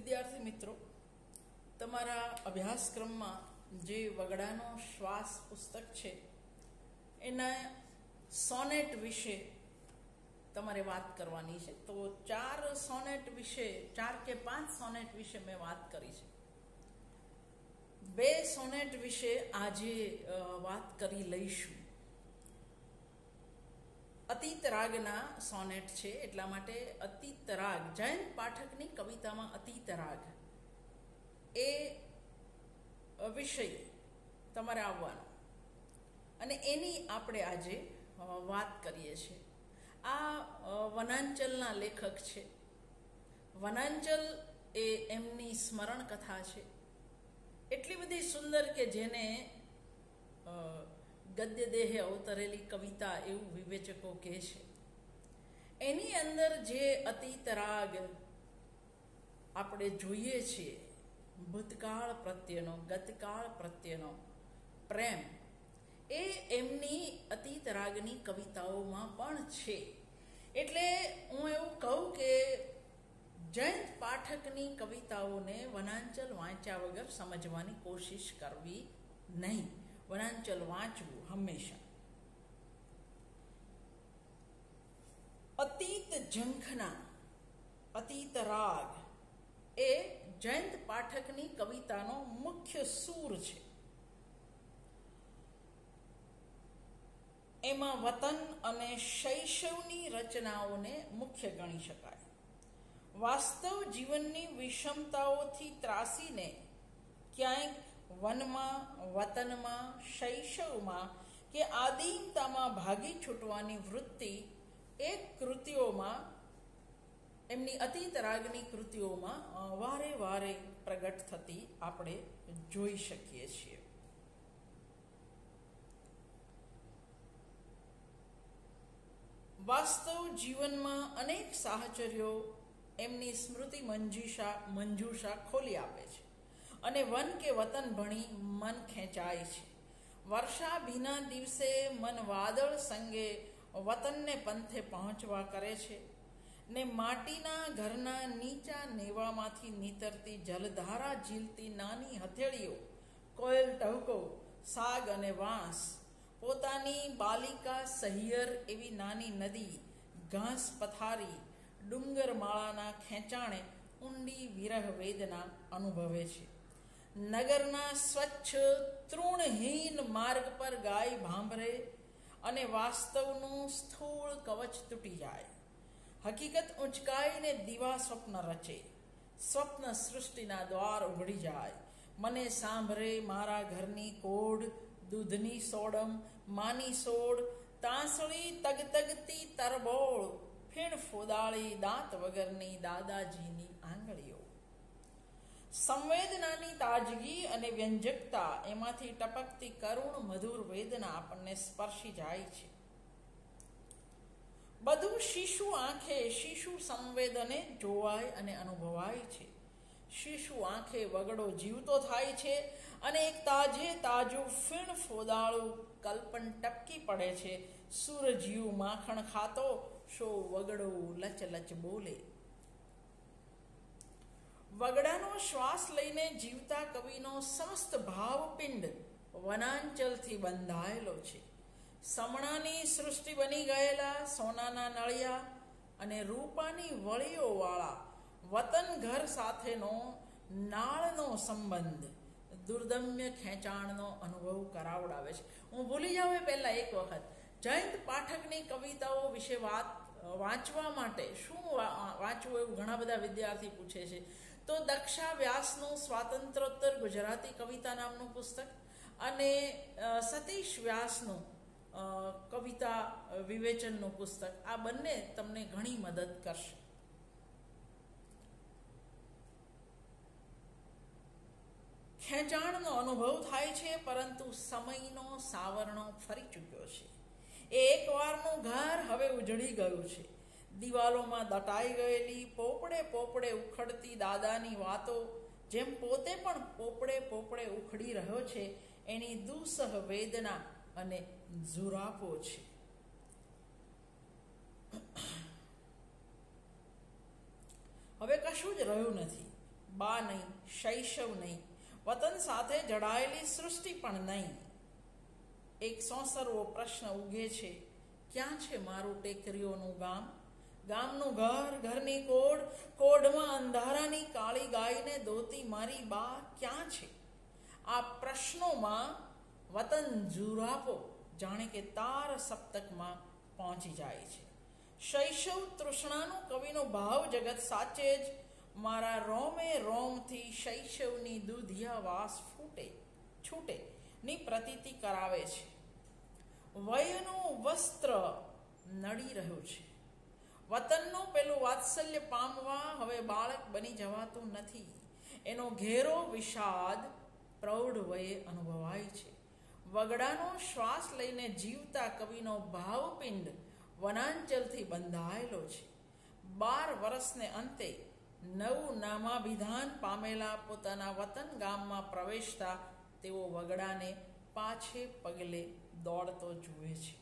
વિદ્યાર્થી મિત્રો, તમારા અભ્યાસક્રમમાં જે વગડાનો શ્વાસ પુસ્તક છે એના સોનેટ વિશે તમારે વાત કરવાની છે. તો 4 સોનેટ વિશે, 4 કે 5 સોનેટ વિશે મેં વાત કરી છે. 2 સોનેટ વિશે આજે વાત કરી લઈશું. અતીત રાગના સોનેટ છે, એટલા માટે અતીત રાગ, જયંત પાઠકની કવિતામાં અતીત રાગ એ વિષય તમારે આવવાનો અને એની આપણે આજે વાત કરીએ છીએ. આ વનાંચલના લેખક છે. વનાંચલ એ એમની સ્મરણ કથા છે, એટલી બધી સુંદર કે જેને ગદ્ય દેહે અવતરેલી કવિતા એવું વિવેચકો કહે છે. એની અંદર જે અતીત રાગ આપણે જોઈએ છીએ, ભૂતકાળ પ્રત્યેનો, ગતકાળ પ્રત્યેનો પ્રેમ, એ એમની અતીત રાગની કવિતાઓમાં પણ છે. એટલે હું એવું કહું કે જયંત પાઠકની કવિતાઓને વનાંચલ વાંચ્યા વગર સમજવાની કોશિશ કરવી નહીં. વનાંચલ વાંચવું હંમેશા. અતીત ઝંખના અતીત રાગ એ જયંત પાઠકની કવિતાનો મુખ્ય સૂર છે. એમાં વતન અને શૈશવની રચનાઓને મુખ્ય ગણી શકાય. વાસ્તવ જીવનની વિષમતાઓથી ત્રાસીને ક્યાંક વનમાં, વતનમાં, શૈશવમાં કે આદિમતામાં ભાગી છૂટવાની વૃત્તિ એ કૃતિઓમાં, એમની અતીત રાગની કૃતિઓમાં વારે વારે પ્રગટ થતી આપણે જોઈ શકીએ છીએ. વાસ્તવ જીવનમાં અનેક સાહચર્યો એમની સ્મૃતિ મંજુષા ખોલી આપે છે અને વન કે વતન ભણી મન ખેંચાય છે. વર્ષા ભીના દિવસે મન વાદળ સંગે વતનને પંથે પહોંચવા કરે છે ને માટીના ઘરના નીચા નેવામાંથી નીતરતી જલધારા ઝીલતી નાની હથેળીઓ, કોયલ ટહુકો, સાગ અને વાંસ, પોતાની બાલિકા સહિયર એવી નાની નદી, ઘાસ પથારી, ડુંગર માળાના ખેંચાણે ઊંડી વિરહ વેદના અનુભવે છે. નગરના સ્વચ્છ તૃણહીન માર્ગ પર ગાય ભાંભરે અને વાસ્તવનું સ્થૂળ કવચ તૂટી જાય. હકીકત ઊંચકાઈને દીવા સ્વપ્ન રચે, સ્વપ્ન સૃષ્ટિના દ્વાર ઉઘડી જાય. મને સાંભળે મારા ઘરની કોડ, દૂધની સોડમ, માની સોડ, તાંસળી તગતગતી તરબોળ, ફીણ ફોદાળી દાંત વગરની દાદાજીની આંગળીઓ. સંવેદનાની તાજગી અને વ્યંજકતા, એમાંથી ટપકતી કરુણ મધુર વેદના આપણને સ્પર્શી જાય છે. બધું શિશુ આંખે, શિશુ સંવેદને જોવાય અને અનુભવાય છે. શિશુ આંખે વગડો જીવતો થાય છે અને એક તાજે તાજું ફીણ ફોદાળું કલ્પન ટપકી પડે છે. સૂરજિયું માખણ ખાતો, શો વગડો લચલચ બોલે. વગડાનો શ્વાસ લઈને જીવતા કવિનો સમસ્ત ભાવપિંડ વનાંચલથી બંધાયેલો છે. સમણાની સૃષ્ટિ બની ગયેલા સોનાના નળિયા અને રૂપાની વળીઓવાળા વતન ઘર સાથેનો નાળનો સંબંધ દુર્દમ્ય ખેંચાણનો અનુભવ કરાવડાવે છે. હું ભૂલી જાઉં એ પહેલાં એક વખત જયંત પાઠકની કવિતાઓ વિશે વાંચવા માટે શું વાંચવું એવું ઘણા બધા વિદ્યાર્થી પૂછે છે. તો દક્ષા વ્યાસનું સ્વાતંત્રોત્તર ગુજરાતી કવિતા નામનું પુસ્તક અને સતીશ વ્યાસનું કવિતા વિવેચનનું પુસ્તક, આ બંને તમને ઘણી મદદ કરશે. ખેંચાણનો અનુભવ થાય છે, પરંતુ સમયનો સાવરણો ફરી ચૂક્યો છે. એ એકવારનું ઘર હવે ઉજળી ગયું છે. દિવાલોમાં દટાઈ ગયેલી પોપડે પોપડે ઉખડતી દાદાની વાતો, જેમ પોતે પણ પોપડે પોપડે ઉખડી રહ્યો છે, એની દુસહ વેદના અને ઝુરાપો છે. હવે કશું જ રહ્યું નથી. બા નહીં, શૈશવ નહીં, વતન સાથે જડાયેલી સૃષ્ટિ પણ નહીં. એક સોંસરવો પ્રશ્ન ઉગે છે, ક્યાં છે મારું ટેકરીઓનું ગામ? ગામનું ઘર, ઘરની કોડ, કોડમાં અંધારાની કાળી ગાયને દોતી મારી બા ક્યાં છે? આ પ્રશ્નોમાં વતન ઝુરાપો જાણે કે તાર સપ્તકમાં પહોંચી જાય છે. શૈશવ તૃષ્ણાનું કવિનો ભાવ જગત સાચે જ મારા રોમે રોમથી શૈશવની દૂધિયા વાસ છૂટે ની પ્રતીતિ કરાવે છે. વયનું વસ્ત્ર નડી રહ્યું છે. વતનનું પેલું વાત્સલ્ય પામવા હવે બાળક બની જવાતું નથી. એનો ઘેરો વિષાદ પ્રૌઢ વયે અનુભવાય છે. વગડાનો શ્વાસ લઈને જીવતા કવિનો ભાવપિંડ વનાંચલથી બંધાયેલો છે. 12 વર્ષને અંતે નવું નામાભિધાન પામેલા પોતાના વતન ગામમાં પ્રવેશતા તેઓ વગડાને પાછે પગલે દોડતો જુએ છે.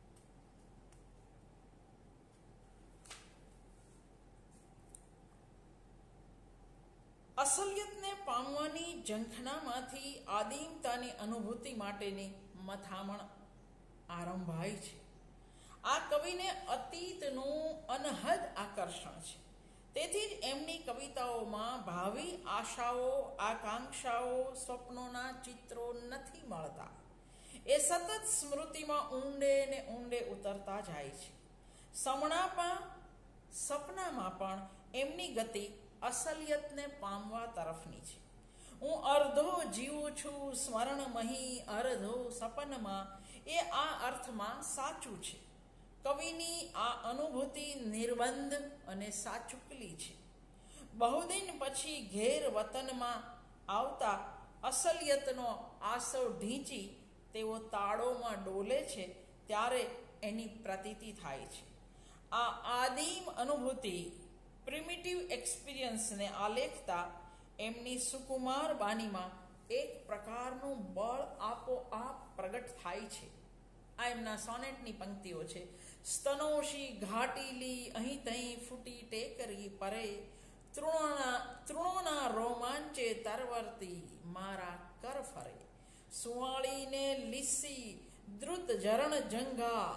અસલિયતને પામવાની ઝંખનામાંથી આદિમતાની અનુભૂતિ માટેની મથામણ આરંભાય છે. આ કવિને અતીતનું અનહદ આકર્ષણ છે. તેથી જ એમની કવિતાઓમાં ભાવિ આશાઓ, આકાંક્ષાઓ, સ્વપ્નોના ચિત્રો નથી મળતા. એ સતત સ્મૃતિમાં ઊંડે ને ઊંડે ઉતરતા જાય છે. સપનામાં પણ એમની ગતિ અસલિયતને પામવા તરફની છે. હું અર્ધો જીવું છું સ્મરણમહી, અર્ધો સપનમાં, એ આ અર્થમાં સાચું છે. કવિની આ અનુભૂતિ નિર્બંધ અને સાચુકલી છે. બહુદિન પછી ઘેર વતનમાં આવતા અસલિયતનો આસવ ઢીંચી તેઓ તાળોમાં ડોલે છે ત્યારે એની પ્રતીતિ થાય છે. આ આદિમ અનુભૂતિ, પ્રિમિટિવ એક્સપિરિયન્સને આલેખતા એમની સુકુમાર બાનીમાં એક પ્રકારનું બળ આપોઆપ પ્રગટ થાય છે. આ એમના સોનેટની પંક્તિઓ છે. સ્તનોશી ઘાટીલી અહીં તહીં ફૂટી ટેકરી પરે, તૃણોના રોમાંચે તરવરતી મારા કર ફરે, સુવાળીને લીસી દ્રુત ઝરણ જંગા,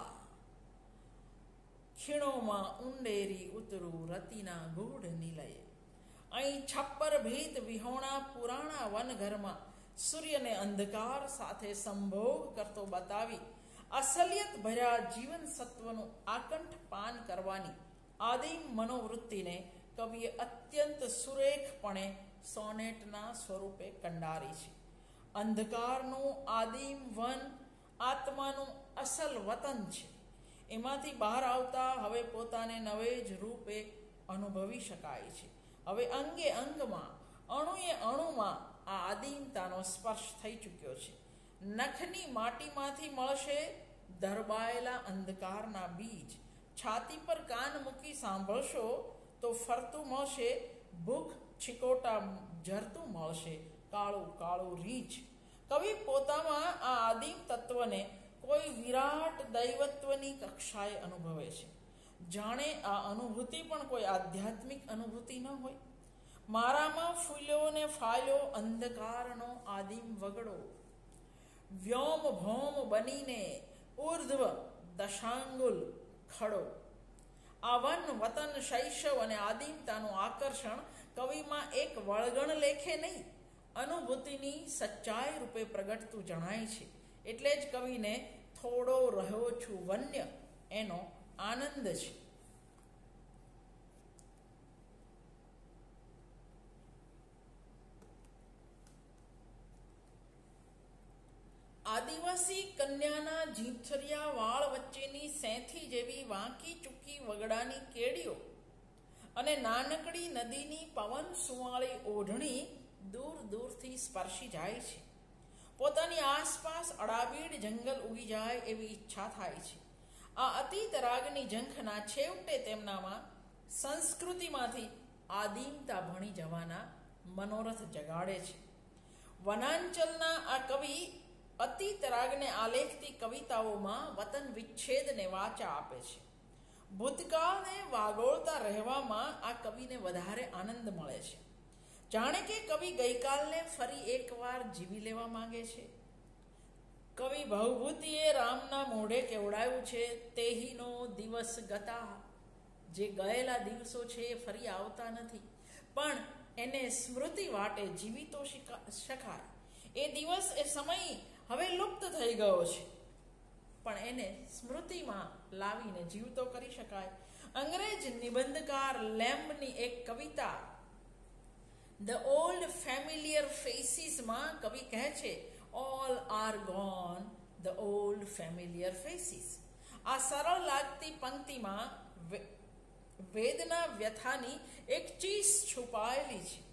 ખીણોમાં ઊંડેરી ઉતરું રતિના ગૂઢ નિલયે. અહીં છપ્પર ભીત વિહોણા પુરાણા વનઘરમાં સૂર્યને અંધકાર સાથે સંભોગ કરતો બતાવી અસલિયત ભર્યા જીવન સત્વનું આકંઠ પાન કરવાની આદિમ મનોવૃત્તિને કવિએ અત્યંત સુરેખપણે સોનેટના સ્વરૂપે કંડારી છે. અંધકારનું આદિમ વન આત્માનું અસલ વતન છે. એમાંથી બહાર આવતા હવે પોતાને નવે જ રૂપે અનુભવી શકાય છે. હવે અંગે અંગમાં, અણુએ અણુમાં આ આદિમતાનો સ્પર્શ થઈ ચૂક્યો છે. નખની માટીમાંથી મળશે દરબાયેલા અંધકારના બીજ. છાતી પર કાન મૂકી સાંભળશો તો ફરતું મળશે ભૂખ, છીકોટા ઝરતું મળશે કાળું કાળું રીંછ. કવિ પોતામાં આ આદિમ તત્વને કોઈ વિરાટ દૈવત્વની કક્ષાએ અનુભવે છે. જાણે આ અનુભૂતિ પણ કોઈ આધ્યાત્મિક અનુભૂતિ ન હોય. મારામાં ફૂલ્યો ને ફાલ્યો અંધકારનો આદિમ વગડો, વ્યોમ ભૌમ બનીને ઉર્ધ્વ દશાંગુલ ખડો. આ વન, વતન, શૈશવ અને આદિમતાનું આકર્ષણ કવિમાં એક વળગણ લેખે નહીં, અનુભૂતિની સચ્ચાઈ રૂપે પ્રગટતું જણાય છે. એટલે જ કવિને થોડો રહ્યો છું વન્ય એનો આનંદ છે. આદિવાસી કન્યાના ઝીંછરિયા વાળ વચ્ચેની સેંથી જેવી વાંકી ચૂકી વગડાની કેડીઓ અને નાનકડી નદીની પવન સુવાળી ઓઢણી દૂર દૂરથી સ્પર્શી જાય છે. પોતાની આસપાસ અડાબીડ જંગલ ઉગી જાય એવી ઈચ્છા થાય છે. આ અતીત રાગની ઝંખના છેવટે તેમનામાં સંસ્કૃતિમાંથી આદિમતા ભણી જવાના મનોરથ જગાડે છે. વનાંચલના આ કવિ અતીત રાગને આલેખતી કવિતાઓમાં વતન વિચ્છેદને વાચા આપે છે. ભૂતકાળને વાગોળતા રહેવામાં આ કવિને વધારે આનંદ મળે છે. જાણે કે કવિ ગઈકાલને ફરી એકવાર જીવી લેવા માંગે છે. કવિ ભવભૂતિએ રામના મોઢે કેવડાયું છે, તેહીનો દિવસ ગતા. જે ગયેલા દિવસો છે એ ફરી આવતા નથી, પણ એને સ્મૃતિ વાટે જીવી તો શકાય. એ દિવસ, એ સમય હવે લુપ્ત થઈ ગયો છે, પણ એને સ્મૃતિમાં લાવીને જીવતો કરી શકાય. અંગ્રેજ નિબંધકાર લેમ્બની એક કવિતા ધ ઓલ્ડ ફેમિલિયર ફેસીસમાં કવિ કહે છે, all are gone the old familiar faces. આ સરળ લાગતી પંક્તિમાં વેદના વ્યથાની એક ચીસ છુપાયેલી છે.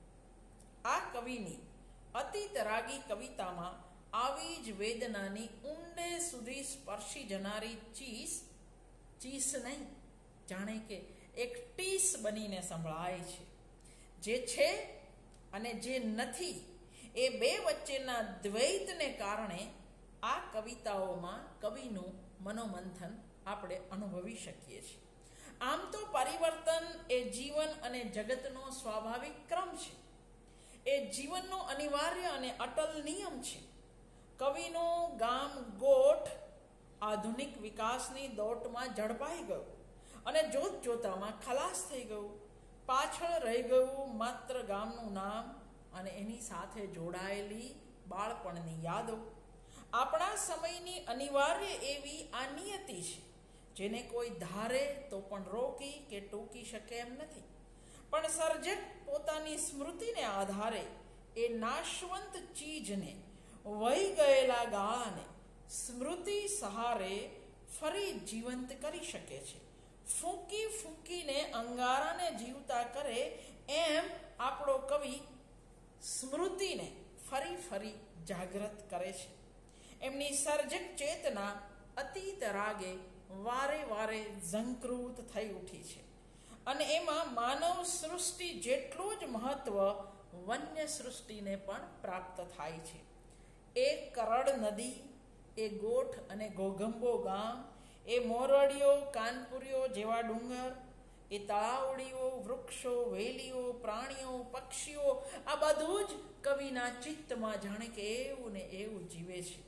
આ કવિની અતિતરાગી કવિતામાં આવી જ વેદનાની ઊંડે સુધી સ્પર્શી જનારી ચીસ નહીં, જાણે કે એક ટીસ બનીને સંભળાય છે. જે છે અને જે નથી, એ બે વચ્ચેના દ્વૈતને કારણે આ કવિતાઓમાં કવિનું મનોમંથન આપણે અનુભવી શકીએ છીએ. આમ તો પરિવર્તન એ જીવન અને જગતનો સ્વાભાવિક ક્રમ છે. એ જીવનનો અનિવાર્ય અને અટલ નિયમ છે. કવિનું ગામ ગોઠ આધુનિક વિકાસની દોટમાં ઝડપાઈ ગયું અને જોતજોતામાં ખલાસ થઈ ગયું. પાછળ રહી ગયું માત્ર ગામનું નામ અને એની સાથે જોડાયેલી બાળપણની યાદો. આપણા સમયની અનિવાર્ય એવી આ નિયતિ છે, જેને કોઈ ધારે તો પણ રોકી કે ટૂંકી શકે એમ નથી. પણ સર્જક પોતાની સ્મૃતિને આધારે એ નાશવંત ચીજને, વહી ગયેલા ગાળાને સ્મૃતિ સહારે ફરી જીવંત કરી શકે છે. ફૂંકી ફૂંકીને અંગારાને જીવતા કરે એમ આપણો કવિ સ્મૃતિને ફરી ફરી જાગૃત કરે છે. એમની સર્જક ચેતના અતીત રાગે વારે વારે ઝંકૃત થઈ ઉઠી છે અને એમાં માનવ સૃષ્ટિ જેટલું જ મહત્વ વન્ય સૃષ્ટિને પણ પ્રાપ્ત થાય છે. એ કરડ નદી, એ ગોઠ અને ઘોઘંબો ગામ, એ મોરડીઓ કાનપુરીઓ જેવા ડુંગર, એ તળાવડીઓ, વૃક્ષો, વેલીઓ, પ્રાણીઓ, પક્ષીઓ, આ બધું જ કવિના ચિત્તમાં જાણે કે એવું ને એવું જીવે છે.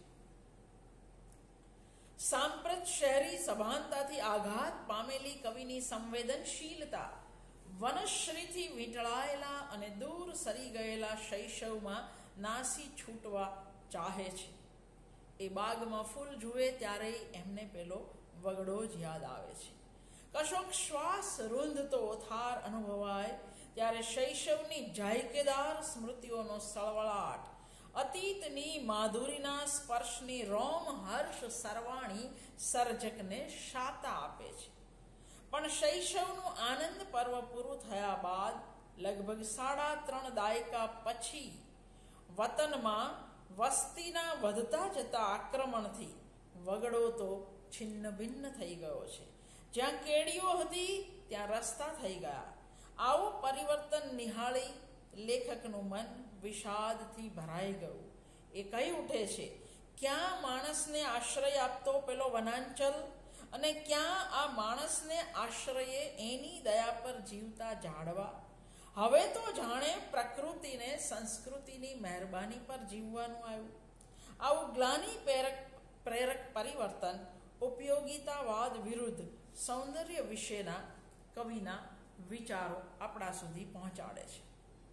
સાંપ્રત શહેરી સભાનતાથી આઘાત પામેલી કવિની સંવેદનશીલતા વનશ્રીથી વીંટળાયેલા અને દૂર સરી ગયેલા શૈશવમાં નાસી છૂટવા ચાહે છે. એ બાગમાં ફૂલ જુએ ત્યારે એમને પેલો વગડો જ યાદ આવે છે. કશોક શ્વાસ રૂંધતો થાર અનુભવાય ત્યારે શૈશવની જાયકેદાર સ્મૃતિઓનો સળવળાટ, અતીતની માધુરીના સ્પર્શની રોમ હર્ષ સરવાણી સર્જકને શાતા આપે છે. પણ શૈશવનું આનંદ પર્વ પૂરું થયા બાદ લગભગ 3.5 દાયકા પછી વતનમાં વસ્તીના વધતા જતા આક્રમણથી વગડો તો છિન્ન ભિન્ન થઈ ગયો છે. જ્યાં કેડીઓ હતી ત્યાં રસ્તા થઈ ગયા. આવું પરિવર્તન નિહાળી લેખકનું મન વિષાદથી ભરાઈ ગયું. એ કહી ઉઠે છે, ક્યાં માણસને આશ્રય આપતો પેલો વનાંચલ અને ક્યાં આ માણસને આશ્રયે એની દયા પર જીવતા ઝાડવા. હવે તો જાણે પ્રકૃતિને સંસ્કૃતિની મહેરબાની પર જીવવાનું આવ્યું. આવું ગ્લાનિ પ્રેરક પરિવર્તન ઉપયોગિતાવાદ વિરુદ્ધ સૌંદર્ય વિશેના કવિના વિચારો આપણા સુધી પહોંચાડે છે.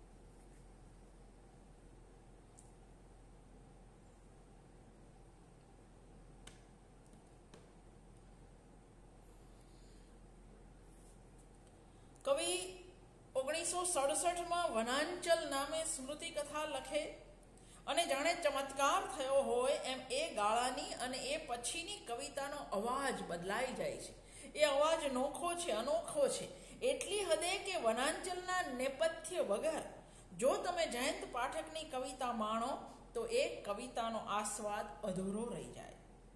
કવિ 1967માં વનાંચલ નામે સ્મૃતિ કથા લખે અને જાણે ચમત્કાર થયો હોય એમ એ ગાળાની અને એ પછીની કવિતાનો અવાજ બદલાઈ જાય છે. એ અવાજ નોખો છે, અનોખો છે, એટલી હદે કે વનાંચલના નેપથ્ય વગર જો તમે જયંત પાઠકની કવિતા માણો તો એ કવિતાનો આસ્વાદ અધૂરો રહી જાય.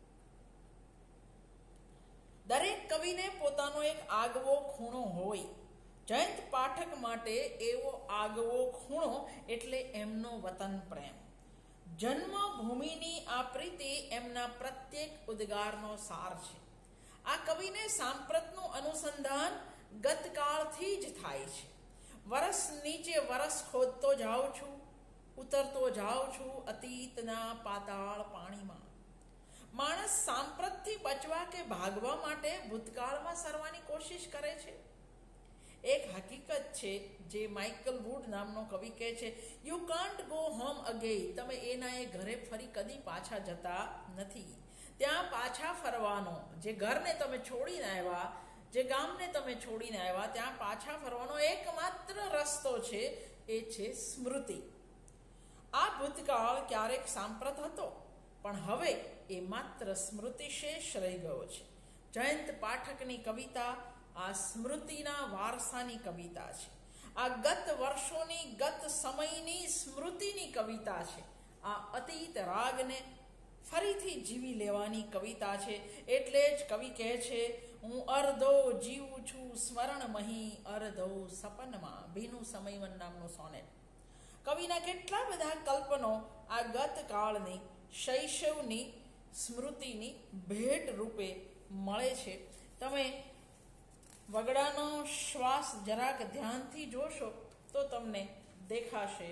દરેક કવિને પોતાનો એક આગવો ખૂણો હોય. જયંત પાઠક માટે એવો આગવો ખૂણો એટલે એમનો વતન પ્રેમ. જન્મભૂમિની આ પ્રીતિ એમના પ્રત્યેક ઉદ્ગારનો સાર છે. આ કવિને સાંપ્રતનું અનુસંધાન ગતકાળથી જ થાય છે. વરસ નીચે વરસ ખોદતો જાઉં છું, ઉતરતો જાઉં છું અતીતના પાતાળ પાણીમાં. માણસ સાંપ્રતથી બચવા કે ભાગવા માટે ભૂતકાળમાં સરવાની કોશિશ કરે છે. એક હકીકત છે જે માઇકલ વુડ નામનો કવિ કહે છે, you can't go home again. તમે એના એ ઘરે ફરી કદી પાછા જતા નથી. ત્યાં પાછા ફરવાનો, જે ઘરને તમે છોડીને આવ્યા, જે ગામને તમે છોડીને આવ્યા, ત્યાં પાછા ફરવાનો એકમાત્ર રસ્તો છે, એ છે સ્મૃતિ. આ ભૂતકાળ ક્યારેક સાંપ્રત હતો, પણ હવે એ માત્ર સ્મૃતિ શેષ રહી ગયો છે. જયંત પાઠકની કવિતા આ સ્મૃતિના વારસાની કવિતા છે. આ ગત વર્ષોની, ગત સમયની સ્મૃતિની કવિતા છે. આ અતીત રાગને ફરીથી જીવી લેવાની કવિતા છે. એટલે જ કવિ કહે છે, હું અર્ધો જીવું છું સ્મરણમહી, અર્ધો સપનમાં. ભીનું સમયવન નામનું સોનેટ. કવિના કેટલા બધા કલ્પનો આ ગતકાળની, શૈશવની સ્મૃતિની ભેટ રૂપે મળે છે. તમે વગડાનો શ્વાસ જરાક ધ્યાનથી જોશો તો તમને દેખાશે.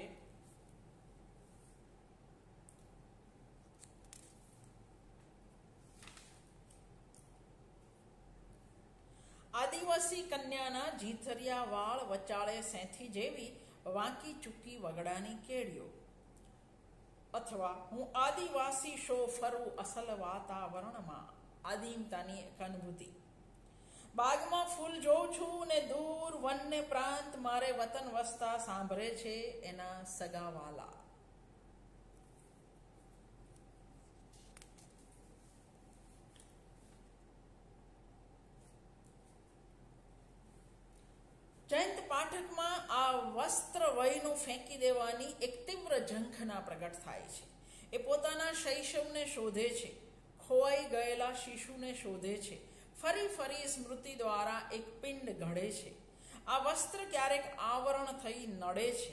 આદિવાસી કન્યાના જીથરિયા વાળ વચાળે સેંથી જેવી વાંકી ચૂકી વગડાની કેડીઓ. અથવા હું આદિવાસી શો ફરું અસલ વાતાવરણમાં. આદિમતાની એક અનુભૂતિ. બાગમાં ફૂલ જોઉં છું ને દૂર વન્ય પ્રાંત મારે વતન વસતા સાંભળે છે એના સગાવાલા. જયંત પાઠકમાં આ વસ્ત્ર વયનું ફેંકી દેવાની એક તીવ્ર ઝંખના પ્રગટ થાય છે. એ પોતાના શૈશવને શોધે છે, ખોવાઈ ગયેલા શિશુને શોધે છે, ફરી ફરી સ્મૃતિ દ્વારા એક પિંડ ઘડે છે. આ વસ્ત્ર ક્યારેક આવરણ થઈ નડે છે.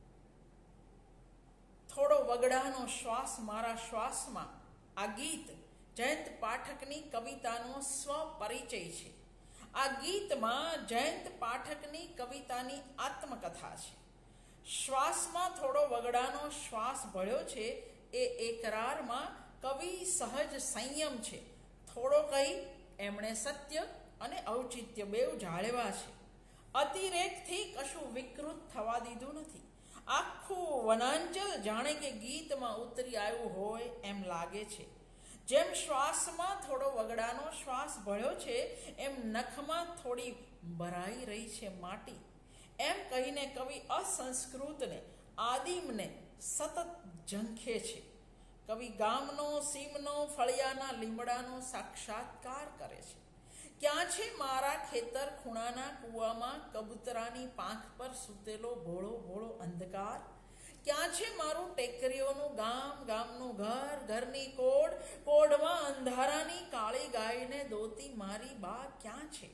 થોડો વગડાનો શ્વાસ મારા શ્વાસમાં. આ ગીત જયંત પાઠકની કવિતાનો સ્વપરિચય છે. આ ગીતમાં જયંત પાઠકની કવિતાની આત્મકથા છે. શ્વાસમાં થોડો વગડાનો શ્વાસ ભળ્યો છે એ એકરારમાં કવિ સહજ સંયમ છે. થોડો કહી એમણે સત્ય અને ઔચિત્ય બેઉ જાળવ્યા છે. અતિરેકથી કશું વિકૃત થવા દીધું નથી. આખું વનાંચલ જાણે કે ગીતમાં ઉતરી આવ્યું હોય એમ લાગે છે. જેમ શ્વાસમાં થોડો વગડાનો શ્વાસ ભળ્યો છે, એમ નખમાં થોડી ભરાઈ રહી છે માટી. એમ કહીને કવિ અસંસ્કૃતને, આદિમને સતત ઝંખે છે. કવિ ગામનો, સીમનો, ફળિયાના લીમડાનો સાક્ષાત્કાર કરે છે. ક્યાં છે મારા ખેતર ખૂણાના કૂવામાં કબૂતરાની પાંખ પર સૂતેલો ભોળો ભોળો અંધકાર? ક્યાં છે મારું ટેકરીઓનું ગામ, ગામનું ઘર, ઘરની કોડ, કોડમાં અંધારાની કાળી ગાયને દોતી મારી બા ક્યાં છે?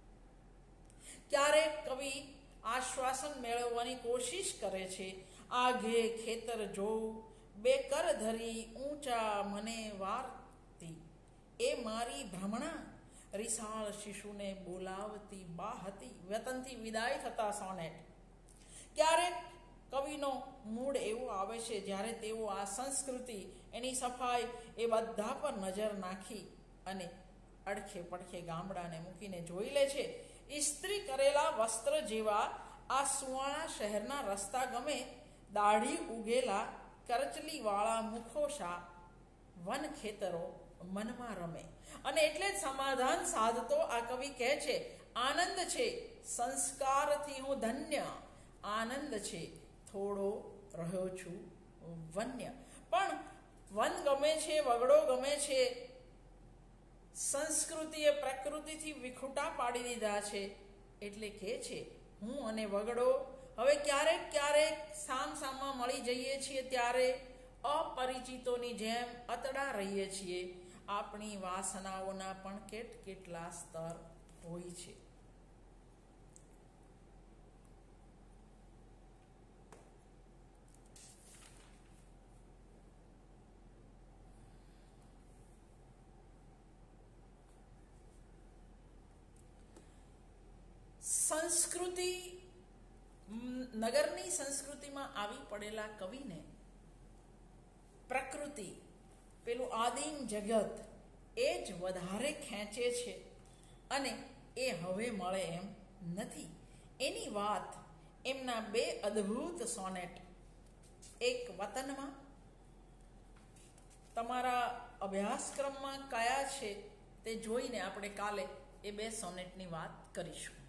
ક્યારેક કવિ આશ્વાસન મેળવવાની કોશિશ કરે છે. આઘે ખેતર જોઉં, બે કર ધરી ઊંચા મને વારતી, એ મારી ભ્રમણા રિસાળ શિશુને બોલાવતી બા હતી. વતનથી વિદાય થતા સોનેટ. ક્યારેક કવિનો મૂડ એવો આવે છે જ્યારે તેઓ આ સંસ્કૃતિ, એની સફાઈ, એ બધા પર નજર નાખી અને અડખે પડખે ગામડાને મૂકીને જોઈ લે છે. ઇસ્ત્રી કરેલા વસ્ત્ર જેવા આ સુવાળા શહેરના રસ્તા ગમે, દાઢી ઉગેલા કરચલીવાળા મુખોશા, વન ખેતરો મનમાં રમે. અને એટલે જ સમાધાન સાધતો આ કવિ કહે છે, આનંદ છે સંસ્કારથી હું ધન્ય, આનંદ છે થોડો રહ્યો છું વન્ય. પણ વન ગમે છે, વગડો ગમે છે, સંસ્કૃતિએ પ્રકૃતિથી વિખૂટા પાડી દીધા છે. એટલે કહે છે, હું અને વગડો હવે ક્યારેક ક્યારેક સામસામા મળી જઈએ છીએ ત્યારે અપરિચિતોની જેમ અતડા રહીએ છીએ. આપણી વાસનાઓના પણ કેટલા સ્તર હોય છે. સંસ્કૃતિ નગરની સંસ્કૃતિમાં આવી પડેલા કવિને પ્રકૃતિ, પેલું આદિમ જગત એ જ વધારે ખેંચે છે અને એ હવે મળે એમ નથી. એની વાત એમના 2 અદ્ભુત સોનેટ, એક વતનમાં, તમારા અભ્યાસક્રમમાં કયા છે તે જોઈને આપણે કાલે એ 2 સોનેટની વાત કરીશું.